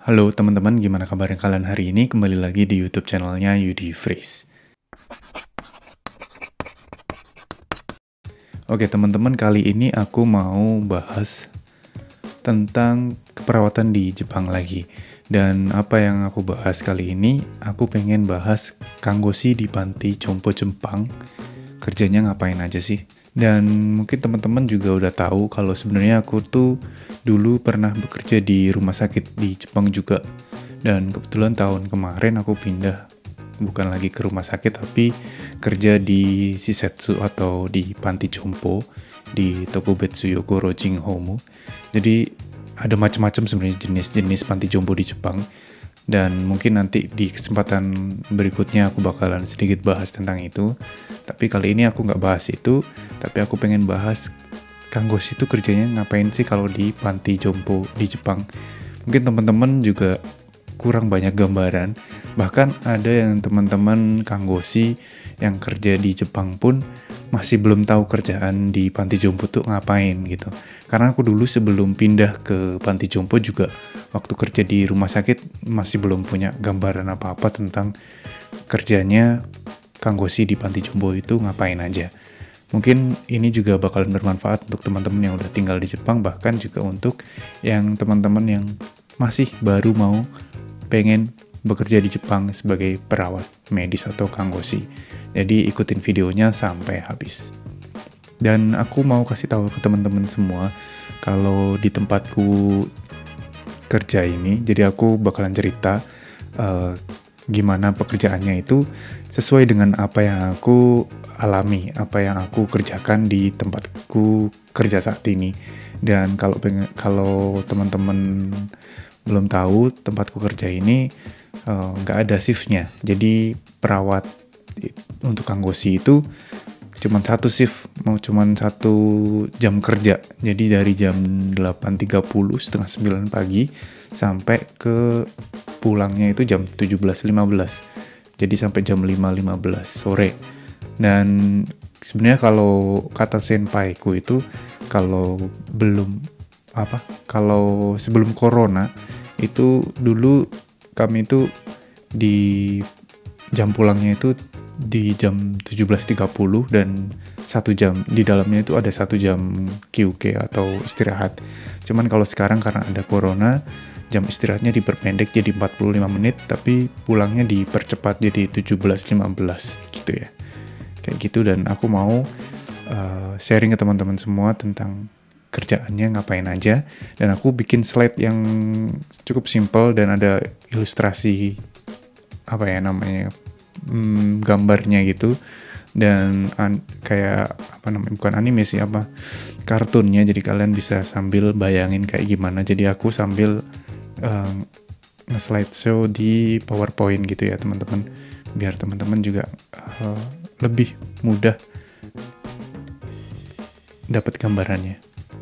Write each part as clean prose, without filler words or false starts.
Halo teman-teman, gimana kabarnya kalian hari ini? Kembali lagi di YouTube channelnya Yudi Freeze. Oke teman-teman, kali ini aku mau bahas tentang keperawatan di Jepang lagi. Dan apa yang aku bahas kali ini, aku pengen bahas Kanggoshi di Panti Jompo Jepang. Kerjanya ngapain aja sih? Dan mungkin teman-teman juga udah tahu kalau sebenarnya aku tuh dulu pernah bekerja di rumah sakit di Jepang juga. Dan kebetulan tahun kemarin aku pindah, bukan lagi ke rumah sakit tapi kerja di Shisetsu atau di Panti Jompo di Tokubetsu Yokoro Jinghomu. Jadi ada macam-macam sebenarnya jenis-jenis Panti Jompo di Jepang. Dan mungkin nanti di kesempatan berikutnya aku bakalan sedikit bahas tentang itu. Tapi kali ini aku nggak bahas itu, tapi aku pengen bahas Kanggoshi itu kerjanya ngapain sih kalau di Panti Jompo di Jepang. Mungkin teman-teman juga kurang banyak gambaran. Bahkan ada yang teman-teman Kanggoshi yang kerja di Jepang pun masih belum tahu kerjaan di Panti Jompo tuh ngapain gitu. Karena aku dulu sebelum pindah ke Panti Jompo juga waktu kerja di rumah sakit masih belum punya gambaran apa-apa tentang kerjanya Kanggoshi di Panti Jompo itu ngapain aja. Mungkin ini juga bakalan bermanfaat untuk teman-teman yang udah tinggal di Jepang, bahkan juga untuk yang teman-teman yang masih baru mau pengen bekerja di Jepang sebagai perawat medis atau Kanggoshi. Jadi ikutin videonya sampai habis. Dan aku mau kasih tahu ke teman-teman semua kalau di tempatku kerja ini, jadi aku bakalan cerita gimana pekerjaannya itu sesuai dengan apa yang aku alami, apa yang aku kerjakan di tempatku kerja saat ini. Dan kalau teman-teman belum tahu, tempatku kerja ini nggak ada shiftnya. Jadi perawat untuk Kanggoshi itu cuman satu shift, mau cuman 1 jam kerja. Jadi dari jam 8.30 setengah 9 pagi sampai ke pulangnya itu jam 17.15. Jadi sampai jam 5.15 sore. Dan sebenarnya kalau kata senpaiku itu kalau sebelum corona itu dulu kami itu di jam pulangnya itu di jam 17.30 dan 1 jam di dalamnya itu ada 1 jam QK atau istirahat. Cuman kalau sekarang karena ada corona, jam istirahatnya diperpendek jadi 45 menit, tapi pulangnya dipercepat jadi 17.15 gitu ya. Kayak gitu, dan aku mau sharing ke teman-teman semua tentang kerjaannya ngapain aja. Dan aku bikin slide yang cukup simple dan ada ilustrasi gambarnya gitu, dan kayak bukan anime sih, kartunnya, jadi kalian bisa sambil bayangin kayak gimana. Jadi aku sambil nge-slideshow di PowerPoint gitu ya teman-teman, biar teman-teman juga lebih mudah dapat gambarannya.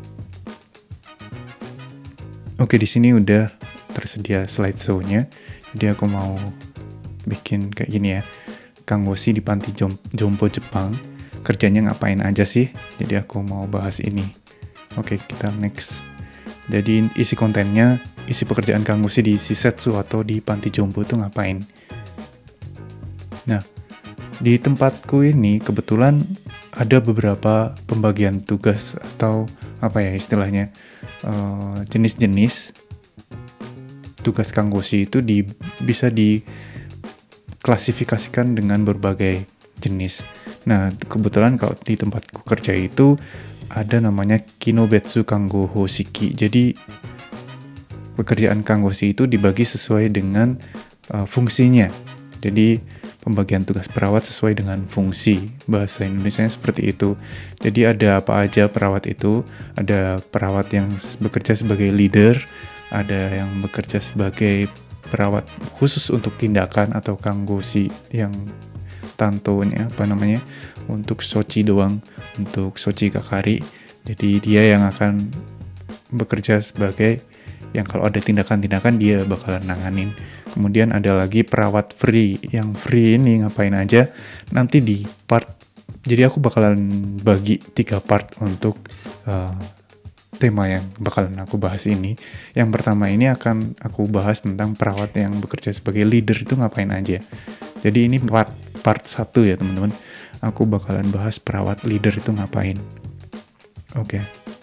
Oke, di sini udah tersedia slideshow-nya. Jadi aku mau bikin kayak gini ya. Kanggoshi di Panti Jompo Jepang, kerjanya ngapain aja sih? Jadi aku mau bahas ini. Oke, kita next. Jadi isi kontennya, isi pekerjaan Kanggoshi di Shisetsu atau di Panti Jompo itu ngapain? Nah, di tempatku ini kebetulan ada beberapa pembagian tugas atau istilahnya jenis-jenis tugas Kanggoshi itu bisa diklasifikasikan dengan berbagai jenis. Nah, kebetulan kalau di tempatku kerja itu ada namanya Kinobetsu Kanggo Hoshiki. Jadi pekerjaan Kanggoshi itu dibagi sesuai dengan fungsinya. Jadi pembagian tugas perawat sesuai dengan fungsi. Bahasa Indonesianya seperti itu. Jadi ada apa aja perawat itu? Ada perawat yang bekerja sebagai leader, ada yang bekerja sebagai perawat khusus untuk tindakan atau Kanggoshi yang tantonya untuk shochi doang, untuk shochi kakari. Jadi dia yang akan bekerja sebagai yang kalau ada tindakan-tindakan dia bakalan nanganin. Kemudian ada lagi perawat free. Yang free ini ngapain aja? Nanti di part, jadi aku bakalan bagi 3 part untuk tema yang bakalan aku bahas ini. Yang pertama ini akan aku bahas tentang perawat yang bekerja sebagai leader itu ngapain aja. Jadi ini part 1 ya teman-teman. Aku bakalan bahas perawat leader itu ngapain. Oke.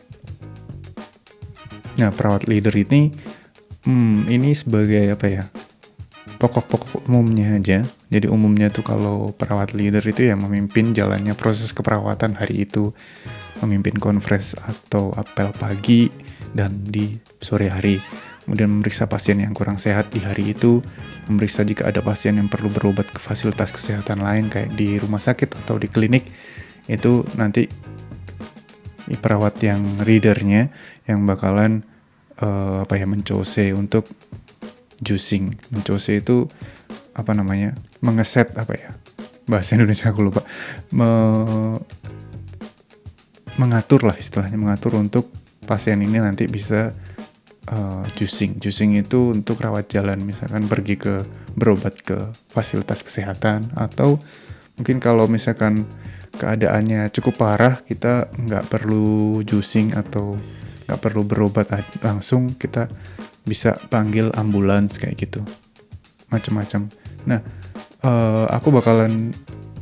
Nah, perawat leader ini sebagai apa ya? Pokok-pokok umumnya aja. Jadi umumnya tuh kalau perawat leader itu ya memimpin jalannya proses keperawatan hari itu, memimpin konferensi atau apel pagi dan di sore hari, kemudian memeriksa pasien yang kurang sehat di hari itu, memeriksa jika ada pasien yang perlu berobat ke fasilitas kesehatan lain kayak di rumah sakit atau di klinik. Itu nanti perawat yang leadernya yang bakalan mencose untuk juicing. Mencose itu mengeset bahasa Indonesia aku lupa, mengatur lah istilahnya, mengatur untuk pasien ini nanti bisa juicing. Juicing itu untuk rawat jalan, misalkan pergi berobat ke fasilitas kesehatan, atau mungkin kalau misalkan keadaannya cukup parah, kita nggak perlu juicing atau nggak perlu berobat langsung, kita bisa panggil ambulans kayak gitu, macam-macam. Nah, aku bakalan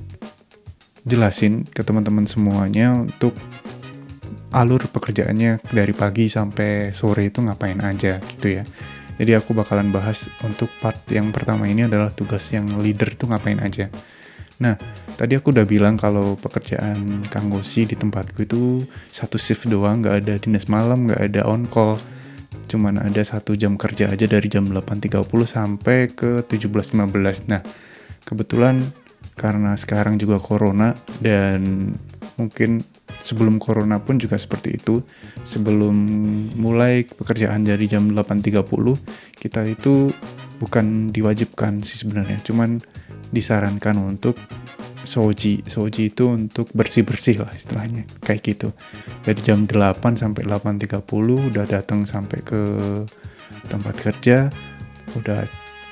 jelasin ke teman-teman semuanya untuk alur pekerjaannya dari pagi sampai sore itu ngapain aja gitu ya. Jadi aku bakalan bahas untuk part yang pertama ini adalah tugas yang leader itu ngapain aja. Nah, tadi aku udah bilang kalau pekerjaan Kang Gosi di tempatku itu 1 shift doang, nggak ada dinas malam, nggak ada on call. Cuman ada 1 jam kerja aja dari jam 8.30 sampai ke 17.15. Nah, kebetulan karena sekarang juga corona, dan mungkin sebelum corona pun juga seperti itu, sebelum mulai pekerjaan dari jam 8.30, kita itu bukan diwajibkan sih sebenarnya, cuman disarankan untuk soji itu untuk bersih-bersih lah istilahnya, kayak gitu. Dari jam 8 sampai 8.30 udah datang sampai ke tempat kerja, udah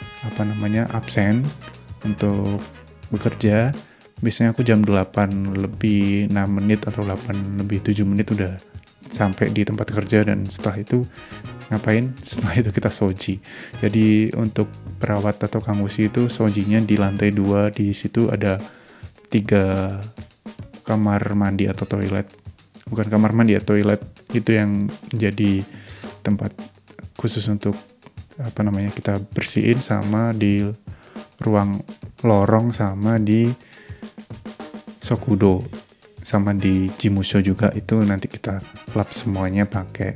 absen untuk bekerja. Biasanya aku jam 8 lebih 6 menit atau 8 lebih 7 menit udah sampai di tempat kerja, dan setelah itu ngapain? Setelah itu kita soji. Jadi untuk perawat atau Kang Gosi itu sojinya di lantai 2, di situ ada 3 kamar mandi atau toilet. Bukan kamar mandi ya, toilet itu yang jadi tempat khusus untuk kita bersihin, sama di ruang lorong, sama di Sokudo, sama di Jimusho juga. Itu nanti kita lap semuanya pakai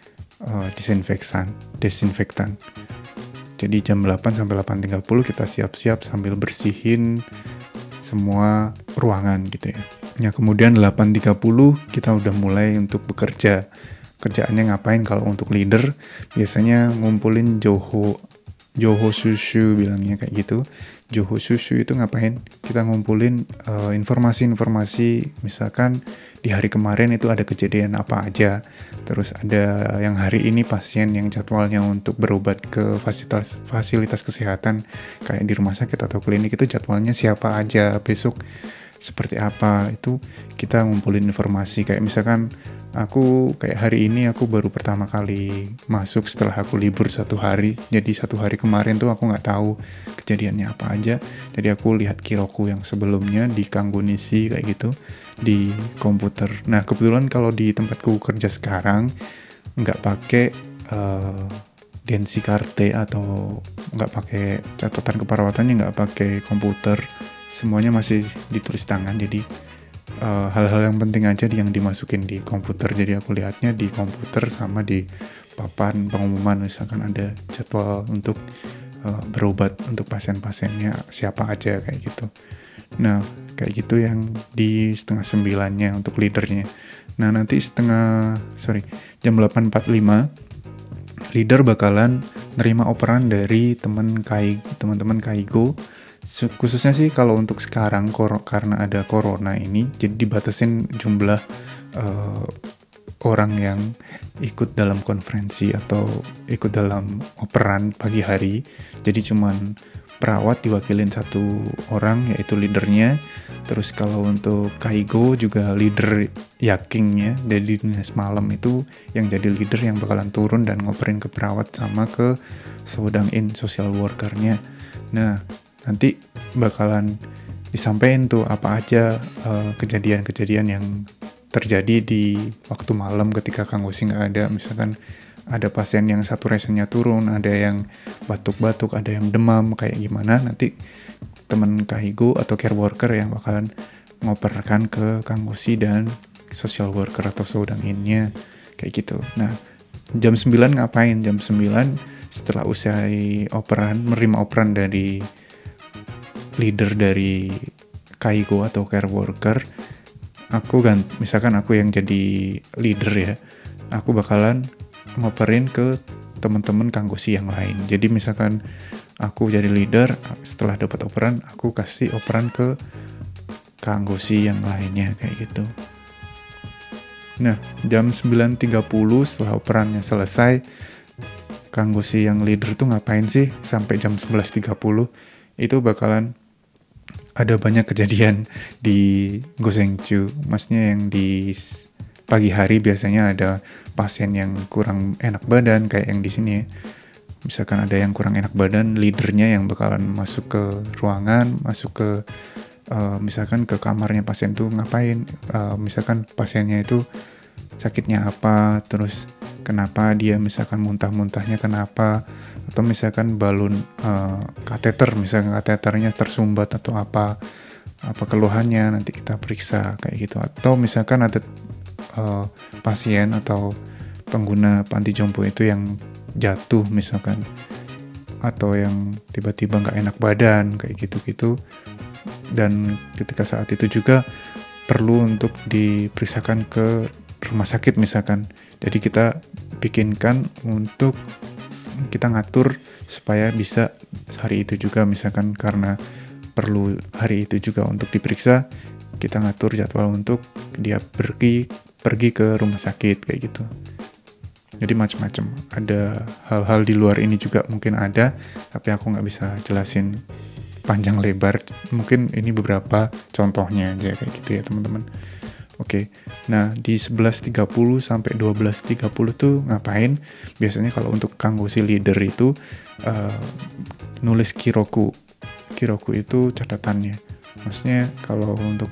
desinfektan. Jadi jam 8 sampai 8.30 kita siap-siap sambil bersihin semua ruangan gitu ya. Ya, kemudian 8.30 kita udah mulai untuk bekerja. Kerjaannya ngapain kalau untuk leader? Biasanya ngumpulin Joho Susu bilangnya kayak gitu. Joho Susu itu ngapain? Kita ngumpulin informasi-informasi, misalkan di hari kemarin itu ada kejadian apa aja. Terus ada yang hari ini pasien yang jadwalnya untuk berobat ke fasilitas kesehatan kayak di rumah sakit atau klinik itu jadwalnya siapa aja, besok seperti apa. Itu kita ngumpulin informasi. Kayak misalkan aku kayak hari ini aku baru pertama kali masuk setelah aku libur 1 hari. Jadi 1 hari kemarin tuh aku nggak tahu kejadiannya apa aja. Jadi aku lihat kiroku yang sebelumnya di Kanggonisi kayak gitu di komputer. Nah, kebetulan kalau di tempatku kerja sekarang nggak pakai Densikarte atau nggak pakai catatan keperawatannya, nggak pakai komputer. Semuanya masih ditulis tangan. Jadi hal-hal yang penting aja yang dimasukin di komputer. Jadi aku lihatnya di komputer sama di papan pengumuman, misalkan ada jadwal untuk berobat untuk pasien-pasiennya siapa aja kayak gitu. Nah, kayak gitu yang di 8:30-nya untuk leadernya. Nah, nanti jam 8.45 leader bakalan nerima operan dari teman-teman Kaigo. Khususnya sih kalau untuk sekarang karena ada corona ini, jadi dibatasin jumlah orang yang ikut dalam konferensi atau ikut dalam operan pagi hari. Jadi cuman perawat diwakilin satu orang yaitu leadernya. Terus kalau untuk Kaigo juga leader yakingnya dari dinas malam itu yang jadi leader yang bakalan turun dan ngoperin ke perawat sama ke Sodang-in social workernya. Nah nanti bakalan disampaikan tuh apa aja kejadian-kejadian yang terjadi di waktu malam ketika Kang Gosi nggak ada. Misalkan ada pasien yang saturationnya turun, ada yang batuk-batuk, ada yang demam, kayak gimana nanti teman Kaigo atau care worker yang bakalan ngoperkan ke Kang Gosi dan social worker atau Sodang-innya kayak gitu. Nah jam 9 ngapain? Jam 9 setelah usai operan, menerima operan dari leader dari Kaigo atau care worker, misalkan aku yang jadi leader ya, aku bakalan ngoperin ke teman-teman Kang Gosi yang lain. Jadi misalkan aku jadi leader, setelah dapat operan, aku kasih operan ke Kang Gosi yang lainnya kayak gitu. Nah, jam 9.30 setelah operannya selesai, Kang Gosi yang leader tuh ngapain sih sampai jam 11.30? Itu bakalan ada banyak kejadian di Gosengcu. Maksudnya yang di pagi hari biasanya ada pasien yang kurang enak badan kayak yang di sini ya. Misalkan ada yang kurang enak badan, leadernya yang bakalan masuk ke ruangan, masuk ke misalkan ke kamarnya pasien tuh ngapain, misalkan pasiennya itu sakitnya apa, terus kenapa dia misalkan muntah-muntahnya kenapa, atau misalkan balon kateter, misalkan kateternya tersumbat atau apa keluhannya, nanti kita periksa kayak gitu. Atau misalkan ada pasien atau pengguna panti jompo itu yang jatuh misalkan, atau yang tiba-tiba nggak enak badan kayak gitu-gitu, dan ketika saat itu juga perlu untuk diperiksakan ke rumah sakit misalkan. Jadi kita bikinkan untuk kita ngatur supaya bisa hari itu juga, misalkan karena perlu hari itu juga untuk diperiksa, kita ngatur jadwal untuk dia pergi ke rumah sakit kayak gitu. Jadi macam-macam, ada hal-hal di luar ini juga mungkin ada, tapi aku nggak bisa jelasin panjang lebar. Mungkin ini beberapa contohnya aja kayak gitu ya teman-teman. Oke, nah di 11.30 sampai 12.30 tuh ngapain? Biasanya kalau untuk Kang Gosi leader itu nulis kiroku. Kiroku itu catatannya. Maksudnya kalau untuk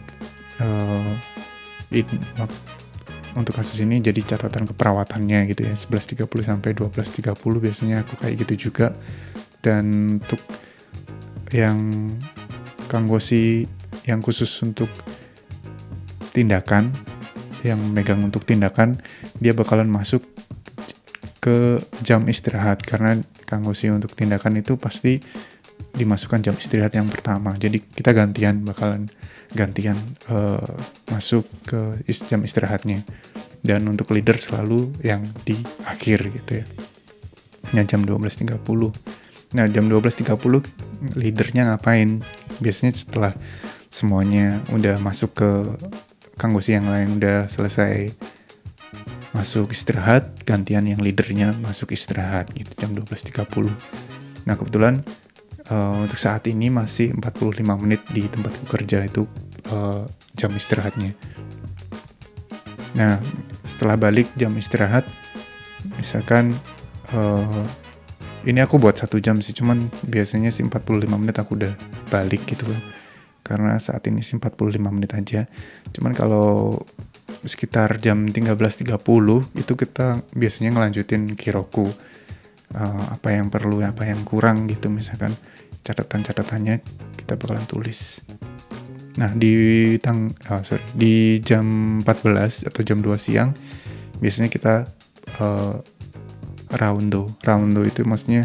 untuk kasus ini jadi catatan keperawatannya gitu ya, 11.30 sampai 12.30 biasanya aku kayak gitu juga. Dan untuk yang Kang Gosi yang khusus untuk tindakan, yang megang untuk tindakan, dia bakalan masuk ke jam istirahat, karena Kang Gosi untuk tindakan itu pasti dimasukkan jam istirahat yang pertama. Jadi kita bakalan gantian masuk ke jam istirahatnya. Dan untuk leader selalu yang di akhir gitu ya. Nah, jam 12.30. Nah, jam 12.30 leadernya ngapain? Biasanya setelah semuanya udah masuk ke Kang Gosi yang lain, udah selesai masuk istirahat, gantian yang leadernya masuk istirahat gitu jam 12.30. Nah, kebetulan untuk saat ini masih 45 menit di tempatku kerja itu jam istirahatnya. Nah, setelah balik jam istirahat, misalkan ini aku buat 1 jam sih, cuman biasanya sih 45 menit aku udah balik gitu kan. Karena saat ini sih 45 menit aja. Cuman kalau sekitar jam 13.30 itu kita biasanya ngelanjutin kiroku. Apa yang perlu, apa yang kurang gitu, misalkan catatan-catatannya kita bakalan tulis. Nah, di jam 14 atau jam 2 siang biasanya kita roundo. Roundo itu maksudnya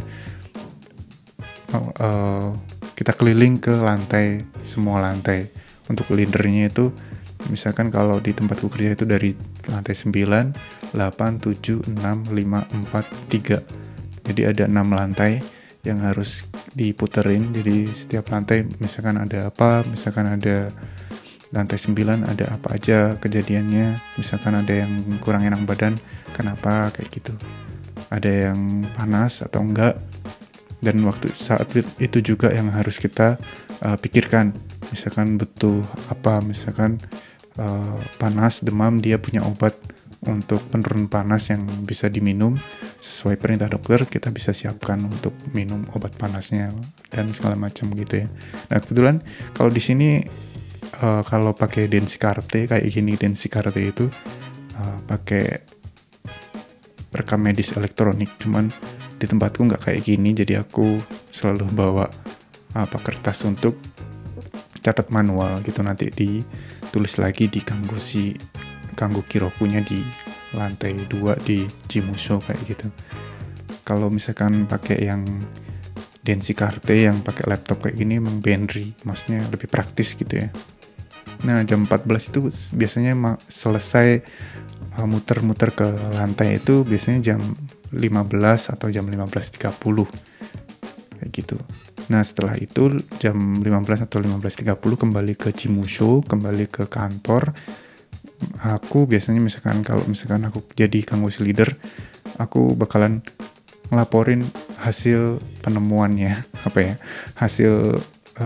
kita keliling ke lantai, semua lantai. Untuk leadernya itu misalkan kalau di tempatku kerja itu dari lantai 9, 8, 7, 6, 5, 4, 3. Jadi ada 6 lantai yang harus diputerin. Jadi setiap lantai misalkan ada apa, misalkan ada lantai 9 ada apa aja kejadiannya, misalkan ada yang kurang enak badan, kenapa, kayak gitu. Ada yang panas atau enggak. dan waktu saat itu juga yang harus kita pikirkan. Misalkan butuh apa, misalkan panas, demam, dia punya obat untuk penurun panas yang bisa diminum sesuai perintah dokter, kita bisa siapkan untuk minum obat panasnya dan segala macam gitu ya. Nah kebetulan kalau di sini kalau pakai Densikarte kayak gini, Densikarte itu pakai rekam medis elektronik, cuman di tempatku nggak kayak gini, jadi aku selalu bawa kertas untuk catat manual gitu, nanti ditulis lagi di Kanggo Kirokunya di lantai 2 di Jimusho kayak gitu. Kalau misalkan pakai yang Densikarte yang pakai laptop kayak gini emang Benri, maksudnya lebih praktis gitu ya. Nah jam 14 itu biasanya selesai muter-muter ke lantai itu biasanya jam 15 atau jam 15.30 kayak gitu. Nah setelah itu jam 15 atau 15.30 kembali ke Jimusho, kembali ke kantor. Aku biasanya kalau misalkan aku jadi Kanggoshi leader, aku bakalan ngelaporin hasil penemuannya, hasil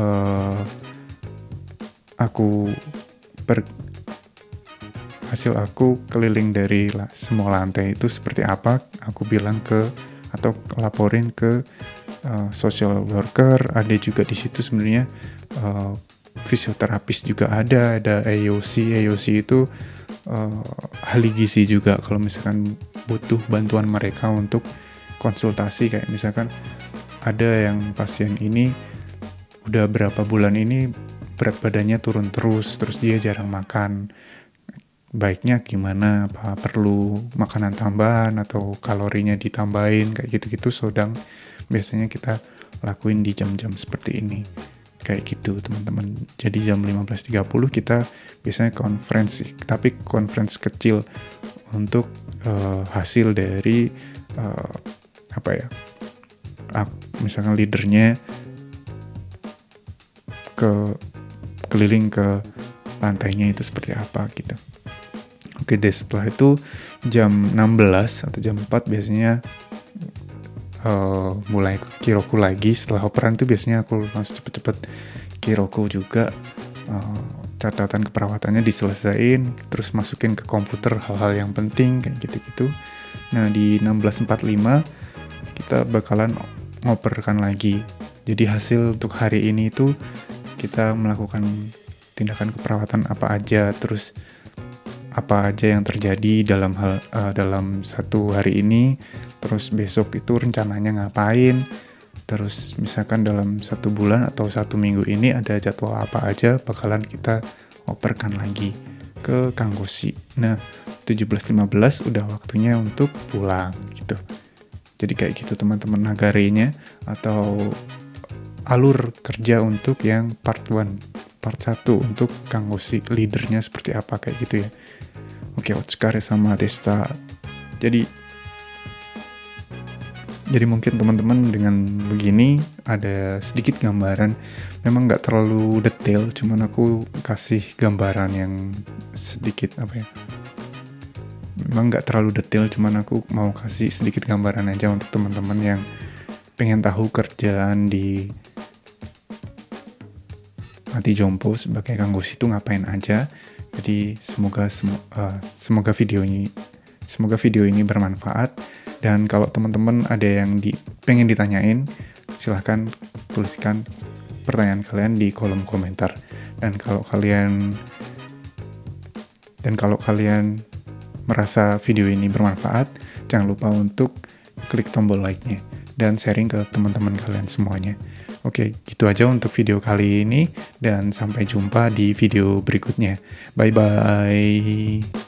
aku keliling dari semua lantai itu seperti apa, aku bilang atau laporin ke social worker. Ada juga di situ sebenarnya fisioterapis juga ada AOC itu ahli gizi juga. Kalau misalkan butuh bantuan mereka untuk konsultasi, kayak misalkan ada yang pasien ini udah berapa bulan ini berat badannya turun terus dia jarang makan, baiknya gimana, apa perlu makanan tambahan atau kalorinya ditambahin kayak gitu-gitu. Biasanya kita lakuin di jam-jam seperti ini kayak gitu teman-teman. Jadi jam 15.30 kita biasanya konferensi, tapi konferensi kecil untuk hasil dari misalkan leadernya keliling ke lantainya itu seperti apa gitu. Oke deh, setelah itu jam 16 atau jam 4 biasanya mulai ke Kiroku lagi. Setelah operan itu biasanya aku langsung cepet-cepet Kiroku juga, catatan keperawatannya diselesain, terus masukin ke komputer hal-hal yang penting kayak gitu-gitu. Nah di 16.45 kita bakalan ngoperkan lagi. Jadi hasil untuk hari ini itu kita melakukan tindakan keperawatan apa aja, terus apa aja yang terjadi dalam satu hari ini, terus besok itu rencananya ngapain, terus misalkan dalam 1 bulan atau 1 minggu ini ada jadwal apa aja bakalan kita operkan lagi ke Kanggoshi. Nah 17.15 udah waktunya untuk pulang gitu. Jadi kayak gitu teman-teman nagarenya atau alur kerja untuk yang part 1 untuk Kanggoshi leadernya seperti apa kayak gitu ya. Oke, otsukare sama deshita. Jadi mungkin teman-teman dengan begini ada sedikit gambaran. Memang nggak terlalu detail, cuman aku kasih gambaran yang sedikit memang nggak terlalu detail, cuman aku mau kasih sedikit gambaran aja untuk teman-teman yang pengen tahu kerjaan di Mati Jompo sebagai Kanggoshi itu ngapain aja. Jadi semoga video ini bermanfaat, dan kalau teman-teman ada yang pengen ditanyain, silahkan tuliskan pertanyaan kalian di kolom komentar. Dan kalau kalian merasa video ini bermanfaat, jangan lupa untuk klik tombol like-nya dan sharing ke teman-teman kalian semuanya. Oke, gitu aja untuk video kali ini, dan sampai jumpa di video berikutnya. Bye-bye.